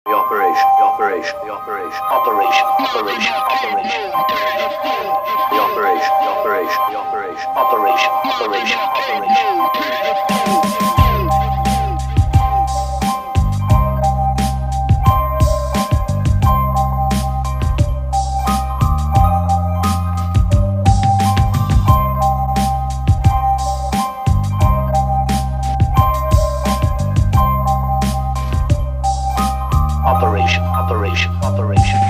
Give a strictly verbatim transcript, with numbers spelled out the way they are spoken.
the operation, the operation, the operation, operation, operation, operation, the operation, the operation, the operation, operation, operation, operation. Operation, operation, operation.